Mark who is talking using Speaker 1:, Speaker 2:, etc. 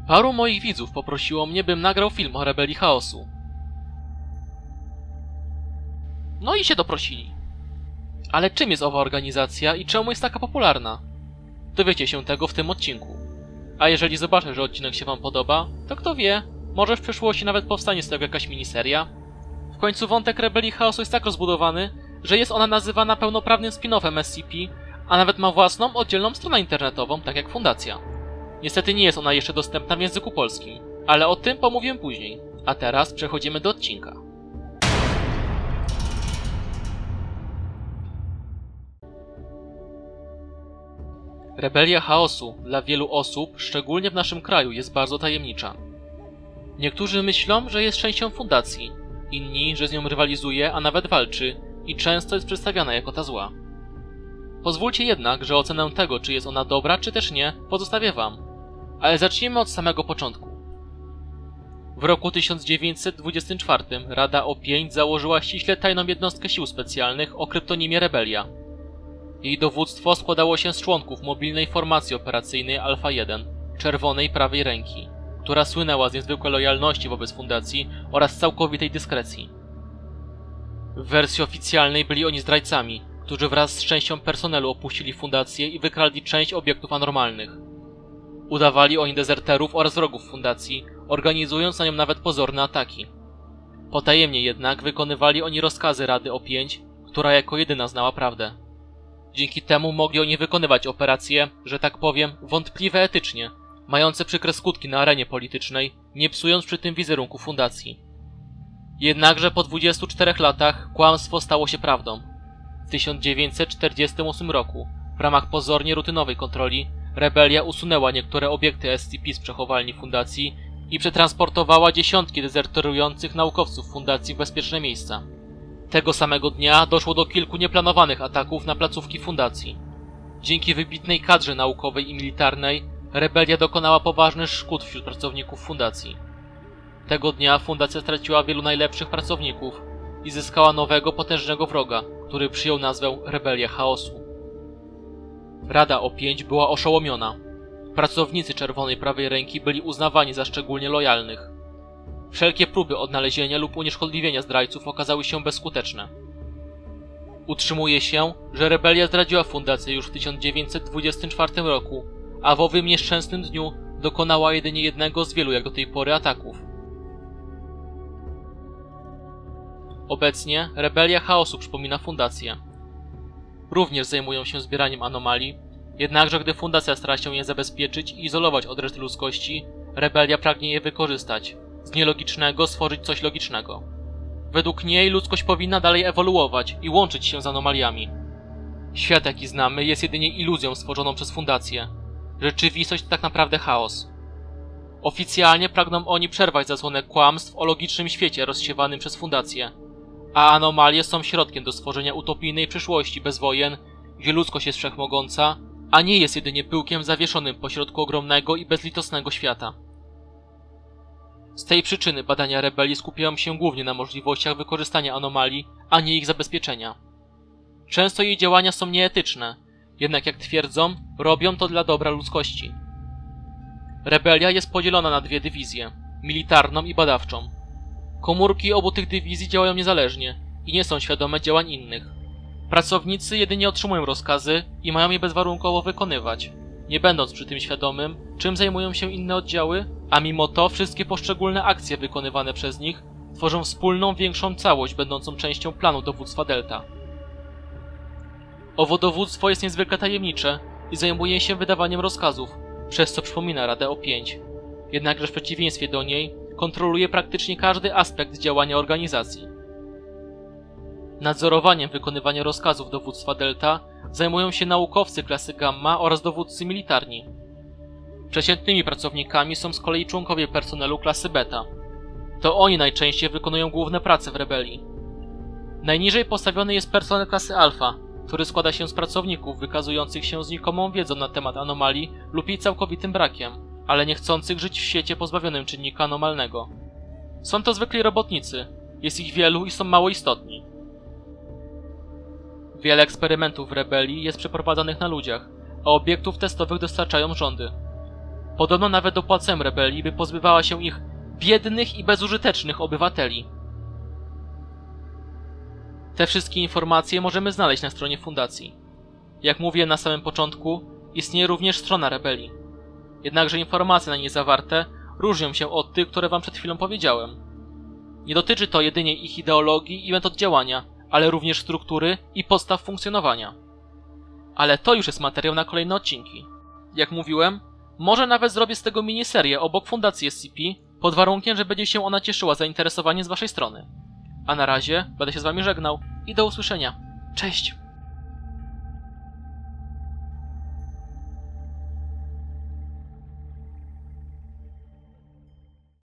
Speaker 1: Paru moich widzów poprosiło mnie, bym nagrał film o rebelii chaosu. No i się doprosili. Ale czym jest owa organizacja i czemu jest taka popularna? Dowiecie się tego w tym odcinku. A jeżeli zobaczę, że odcinek się wam podoba, to kto wie, może w przyszłości nawet powstanie z tego jakaś miniseria. W końcu wątek rebelii chaosu jest tak rozbudowany, że jest ona nazywana pełnoprawnym spin-offem SCP, a nawet ma własną, oddzielną stronę internetową, tak jak fundacja. Niestety nie jest ona jeszcze dostępna w języku polskim, ale o tym pomówię później. A teraz przechodzimy do odcinka. Rebelia chaosu dla wielu osób, szczególnie w naszym kraju, jest bardzo tajemnicza. Niektórzy myślą, że jest częścią fundacji, inni, że z nią rywalizuje, a nawet walczy i często jest przedstawiana jako ta zła. Pozwólcie jednak, że ocenę tego, czy jest ona dobra, czy też nie, pozostawię wam. Ale zacznijmy od samego początku. W roku 1924 Rada O5 założyła ściśle tajną jednostkę sił specjalnych o kryptonimie Rebelia. Jej dowództwo składało się z członków mobilnej formacji operacyjnej Alfa 1, czerwonej prawej ręki, która słynęła z niezwykłej lojalności wobec fundacji oraz całkowitej dyskrecji. W wersji oficjalnej byli oni zdrajcami, którzy wraz z częścią personelu opuścili fundację i wykradli część obiektów anormalnych. Udawali oni dezerterów oraz wrogów fundacji, organizując na nią nawet pozorne ataki. Potajemnie jednak wykonywali oni rozkazy Rady O5, która jako jedyna znała prawdę. Dzięki temu mogli oni wykonywać operacje, że tak powiem, wątpliwe etycznie, mające przykre skutki na arenie politycznej, nie psując przy tym wizerunku fundacji. Jednakże po 24 latach kłamstwo stało się prawdą. W 1948 roku, w ramach pozornie rutynowej kontroli, Rebelia usunęła niektóre obiekty SCP z przechowalni fundacji i przetransportowała dziesiątki dezerterujących naukowców fundacji w bezpieczne miejsca. Tego samego dnia doszło do kilku nieplanowanych ataków na placówki fundacji. Dzięki wybitnej kadrze naukowej i militarnej, Rebelia dokonała poważnych szkód wśród pracowników fundacji. Tego dnia fundacja straciła wielu najlepszych pracowników i zyskała nowego, potężnego wroga, który przyjął nazwę Rebelia Chaosu. Rada O5 była oszołomiona. Pracownicy czerwonej prawej ręki byli uznawani za szczególnie lojalnych. Wszelkie próby odnalezienia lub unieszkodliwienia zdrajców okazały się bezskuteczne. Utrzymuje się, że Rebelia zdradziła fundację już w 1924 roku, a w owym nieszczęsnym dniu dokonała jedynie jednego z wielu jak do tej pory ataków. Obecnie Rebelia Chaosu przypomina fundację. Również zajmują się zbieraniem anomalii, jednakże gdy fundacja stara się je zabezpieczyć i izolować od reszty ludzkości, Rebelia pragnie je wykorzystać, z nielogicznego stworzyć coś logicznego. Według niej ludzkość powinna dalej ewoluować i łączyć się z anomaliami. Świat, jaki znamy, jest jedynie iluzją stworzoną przez fundację. Rzeczywistość to tak naprawdę chaos. Oficjalnie pragną oni przerwać zasłonę kłamstw o logicznym świecie rozsiewanym przez fundację, a anomalie są środkiem do stworzenia utopijnej przyszłości bez wojen, gdzie ludzkość jest wszechmogąca, a nie jest jedynie pyłkiem zawieszonym pośrodku ogromnego i bezlitosnego świata. Z tej przyczyny badania rebelii skupiają się głównie na możliwościach wykorzystania anomalii, a nie ich zabezpieczenia. Często jej działania są nieetyczne, jednak jak twierdzą, robią to dla dobra ludzkości. Rebelia jest podzielona na dwie dywizje, militarną i badawczą. Komórki obu tych dywizji działają niezależnie i nie są świadome działań innych. Pracownicy jedynie otrzymują rozkazy i mają je bezwarunkowo wykonywać, nie będąc przy tym świadomym, czym zajmują się inne oddziały, a mimo to wszystkie poszczególne akcje wykonywane przez nich tworzą wspólną, większą całość będącą częścią planu dowództwa Delta. Owo dowództwo jest niezwykle tajemnicze i zajmuje się wydawaniem rozkazów, przez co przypomina Radę O5. Jednakże w przeciwieństwie do niej kontroluje praktycznie każdy aspekt działania organizacji. Nadzorowaniem wykonywania rozkazów dowództwa Delta zajmują się naukowcy klasy Gamma oraz dowódcy militarni. Przeciętnymi pracownikami są z kolei członkowie personelu klasy Beta. To oni najczęściej wykonują główne prace w rebelii. Najniżej postawiony jest personel klasy Alfa, który składa się z pracowników wykazujących się znikomą wiedzą na temat anomalii lub jej całkowitym brakiem, ale nie chcących żyć w świecie pozbawionym czynnika anomalnego. Są to zwykli robotnicy, jest ich wielu i są mało istotni. Wiele eksperymentów w rebelii jest przeprowadzanych na ludziach, a obiektów testowych dostarczają rządy. Podobno nawet dopłacają rebelii, by pozbywała się ich biednych i bezużytecznych obywateli. Te wszystkie informacje możemy znaleźć na stronie fundacji. Jak mówiłem na samym początku, istnieje również strona rebelii. Jednakże informacje na niej zawarte różnią się od tych, które wam przed chwilą powiedziałem. Nie dotyczy to jedynie ich ideologii i metod działania, ale również struktury i podstaw funkcjonowania. Ale to już jest materiał na kolejne odcinki. Jak mówiłem, może nawet zrobię z tego miniserię obok fundacji SCP, pod warunkiem, że będzie się ona cieszyła zainteresowaniem z waszej strony. A na razie będę się z wami żegnał i do usłyszenia. Cześć!